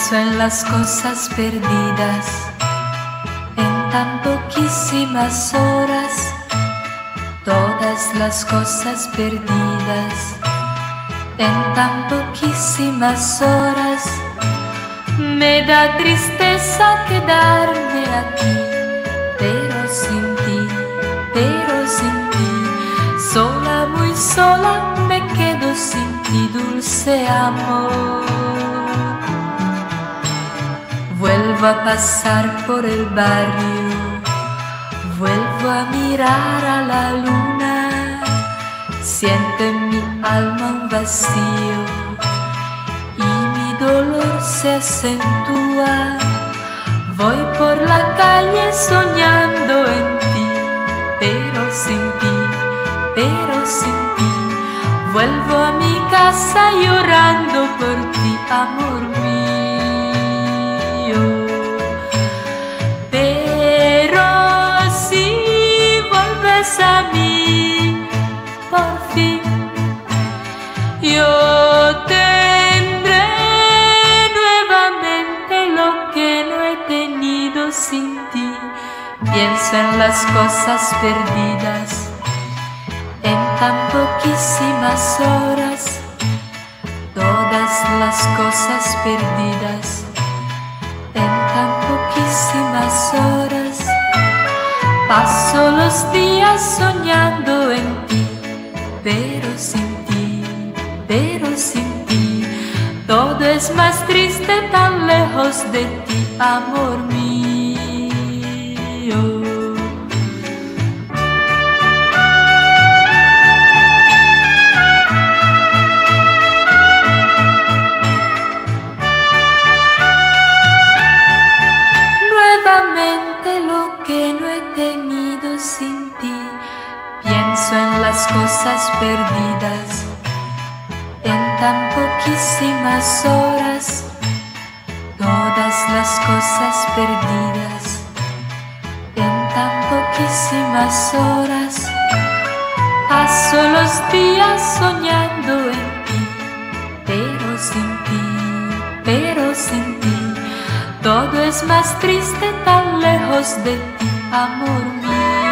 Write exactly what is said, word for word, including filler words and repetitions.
Pienso en las cosas perdidas, en tan poquísimas horas, todas las cosas perdidas, en tan poquísimas horas. Me da tristeza quedarme aquí, pero sin ti, pero sin ti, sola, muy sola, me quedo sin ti, dulce amor. Vuelvo a pasar por el barrio, vuelvo a mirar a la luna, siento en mi alma un vacío y mi dolor se acentúa. Voy por la calle soñando en ti, pero sin ti, pero sin ti. Vuelvo a mi casa llorando por ti, amor mío. Pero si vuelves a mí, por fin, yo tendré nuevamente lo que no he tenido sin ti. Pienso en las cosas perdidas, en tan poquísimas horas, todas las cosas perdidas, en tan poquísimas horas. Paso los días soñando en ti, pero sin ti, pero sin ti, todo es más triste tan lejos de ti, amor mío. Nuevamente lo que no he tenido sin ti, pienso en las cosas perdidas, en tan poquísimas horas, todas las cosas perdidas, en tan poquísimas horas. Paso los días soñando en ti, pero sin ti, pero sin ti, todo es más triste tan lejos de ti, amor mío.